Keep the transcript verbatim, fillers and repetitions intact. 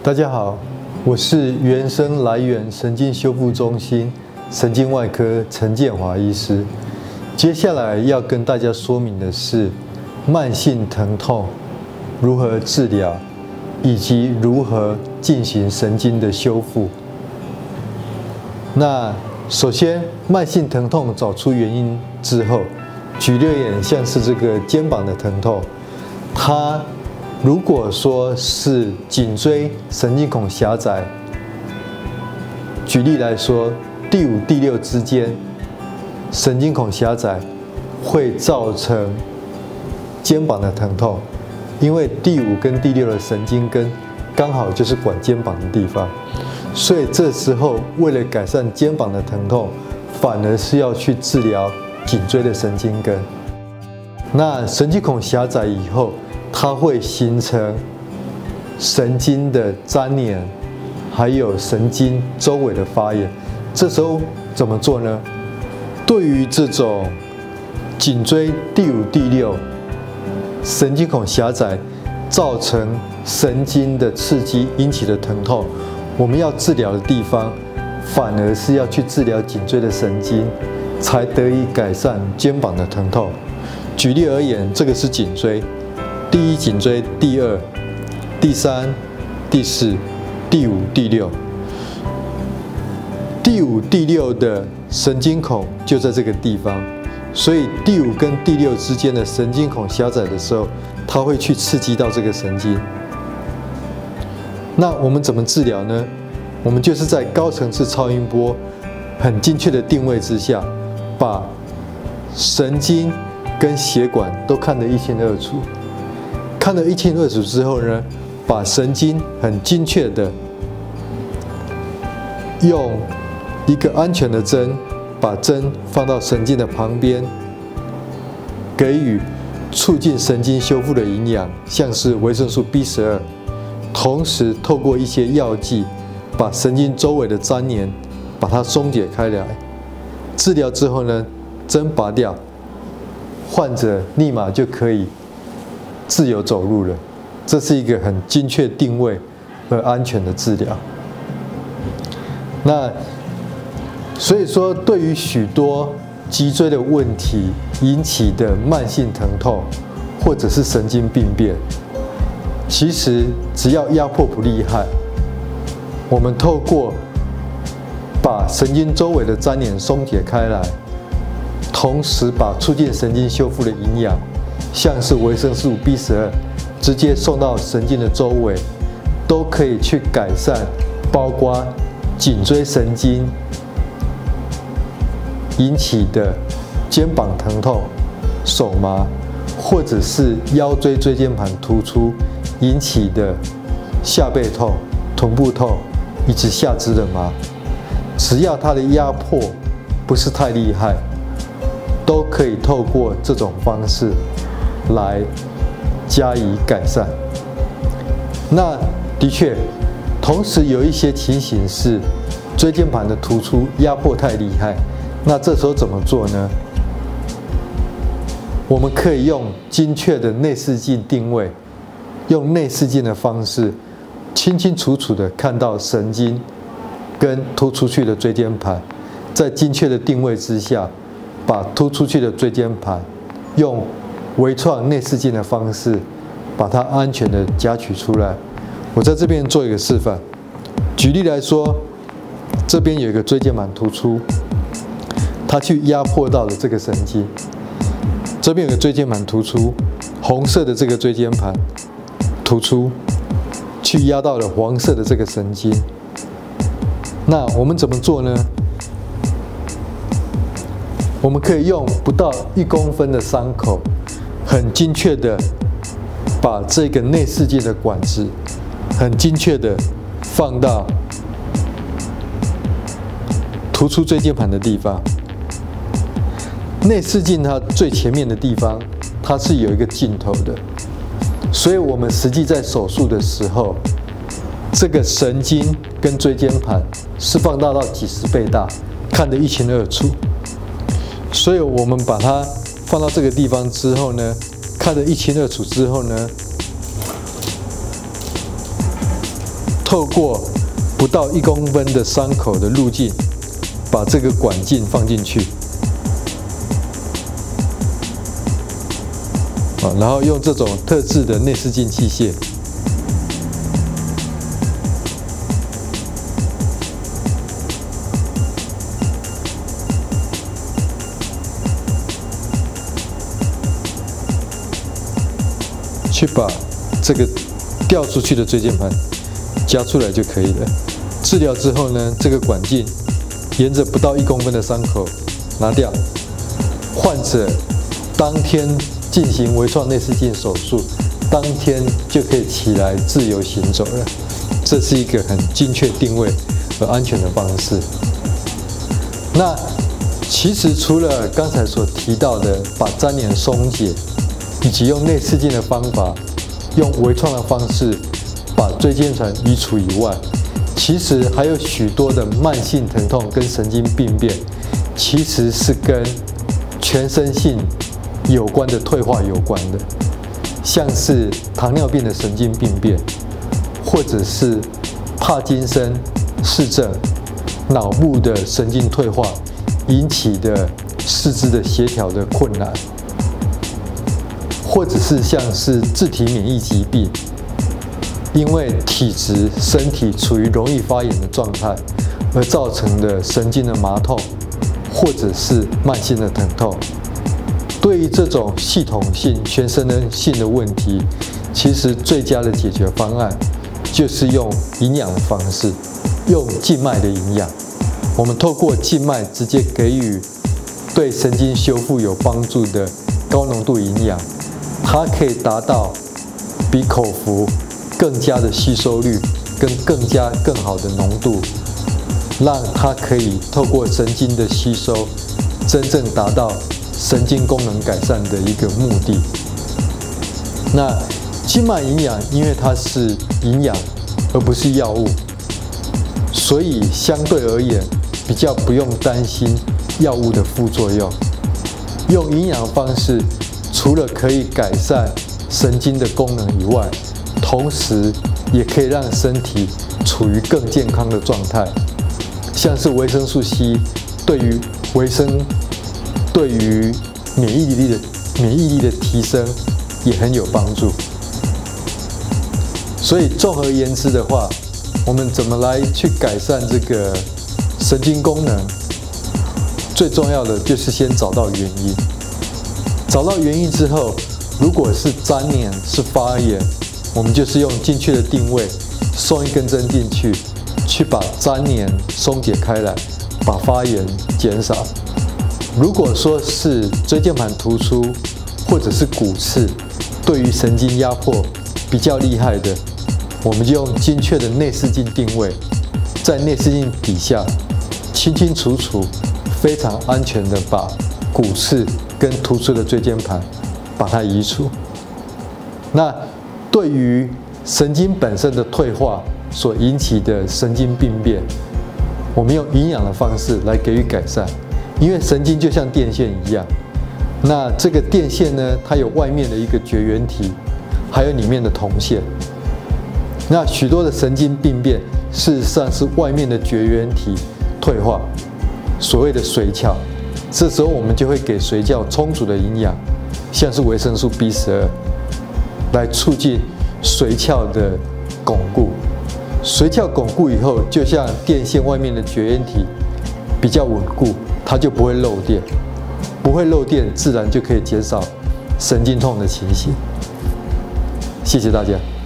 大家好，我是原生来源神经修复中心神经外科陈建华医师。接下来要跟大家说明的是慢性疼痛如何治疗，以及如何进行神经的修复。那首先，慢性疼痛找出原因之后，举例而言，像是这个肩膀的疼痛，它如果说是颈椎神经孔狭窄，举例来说，第五、第六之间神经孔狭窄会造成肩膀的疼痛，因为第五跟第六的神经根刚好就是管肩膀的地方，所以这时候为了改善肩膀的疼痛，反而是要去治疗颈椎的神经根。那神经孔狭窄以后，它会形成神经的粘连，还有神经周围的发炎。这时候怎么做呢？对于这种颈椎第五、第六神经孔狭窄造成神经的刺激引起的疼痛，我们要治疗的地方，反而是要去治疗颈椎的神经，才得以改善肩膀的疼痛。举例而言，这个是颈椎，第一颈椎、第二、第三、第四、第五、第六。第五、第六的神经孔就在这个地方，所以第五跟第六之间的神经孔狭窄的时候，它会去刺激到这个神经。那我们怎么治疗呢？我们就是在高层次超音波很精确的定位之下，把神经跟血管都看得一清二楚。看得一清二楚之后呢，把神经很精确的用一个安全的针，把针放到神经的旁边，给予促进神经修复的营养，像是维生素 B 十二，同时透过一些药剂，把神经周围的粘连把它松解开来。治疗之后呢，针拔掉，患者立马就可以自由走路了。这是一个很精确定位和安全的治疗。那所以说，对于许多脊椎的问题引起的慢性疼痛，或者是神经病变，其实只要压迫不厉害，我们透过把神经周围的粘连松解开来，同时把促进神经修复的营养，像是维生素 B 十二，直接送到神经的周围，都可以去改善，包括颈椎神经引起的肩膀疼痛、手麻，或者是腰椎椎间盘突出引起的下背痛、臀部痛以及下肢的麻。只要它的压迫不是太厉害，都可以透过这种方式来加以改善。那的确，同时有一些情形是椎间盘的突出压迫太厉害，那这时候怎么做呢？我们可以用精确的内视镜定位，用内视镜的方式，清清楚楚的看到神经跟突出去的椎间盘，在精确的定位之下，把突出去的椎间盘用微创内视镜的方式，把它安全的夹取出来。我在这边做一个示范。举例来说，这边有一个椎间盘突出，它去压迫到了这个神经。这边有个椎间盘突出，红色的这个椎间盘突出去压到了黄色的这个神经。那我们怎么做呢？我们可以用不到一公分的伤口，很精确的把这个内视镜的管子很精确的放到突出椎间盘的地方。内视镜它最前面的地方，它是有一个镜头的，所以我们实际在手术的时候，这个神经跟椎间盘是放大到几十倍大，看得一清二楚。所以我们把它放到这个地方之后呢，看得一清二楚之后呢， 透过不到一公分的伤口的路径，把这个管径放进去，啊，然后用这种特制的内视镜器械，去把这个掉出去的椎间盘夹出来就可以了。治疗之后呢，这个管径沿着不到一公分的伤口拿掉，患者当天进行微创内视镜手术，当天就可以起来自由行走了。这是一个很精确定位和安全的方式。那其实除了刚才所提到的把粘连松解，以及用内视镜的方法，用微创的方式把椎间盘移除以外，其实还有许多的慢性疼痛跟神经病变，其实是跟全身性有关的退化有关的，像是糖尿病的神经病变，或者是帕金森氏症、脑部的神经退化引起的四肢的协调的困难。或者是像是自体免疫疾病，因为体质身体处于容易发炎的状态，而造成的神经的麻痛，或者是慢性的疼痛。对于这种系统性、全身的性的问题，其实最佳的解决方案就是用营养的方式，用静脉的营养。我们透过静脉直接给予对神经修复有帮助的高浓度营养。它可以达到比口服更加的吸收率，跟更加更好的浓度，让它可以透过神经的吸收，真正达到神经功能改善的一个目的。那静脉营养，因为它是营养而不是药物，所以相对而言比较不用担心药物的副作用。用营养方式，除了可以改善神经的功能以外，同时也可以让身体处于更健康的状态。像是维生素 C 对于维生、对于免疫力的免疫力的提升也很有帮助。所以综合言之的话，我们怎么来去改善这个神经功能？最重要的就是先找到原因。找到原因之后，如果是粘连、是发炎，我们就是用精确的定位，送一根针进去，去把粘连松解开来，把发炎减少。如果说是椎间盘突出或者是骨刺，对于神经压迫比较厉害的，我们就用精确的内视镜定位，在内视镜底下清清楚楚、非常安全的把骨刺跟突出的椎间盘把它移除。那对于神经本身的退化所引起的神经病变，我们用营养的方式来给予改善。因为神经就像电线一样，那这个电线呢，它有外面的一个绝缘体，还有里面的铜线。那许多的神经病变，事实上是外面的绝缘体退化，所谓的髓鞘。这时候我们就会给髓鞘充足的营养，像是维生素 B 十二，来促进髓鞘的巩固。髓鞘巩固以后，就像电线外面的绝缘体比较稳固，它就不会漏电，不会漏电，自然就可以减少神经痛的情形。谢谢大家。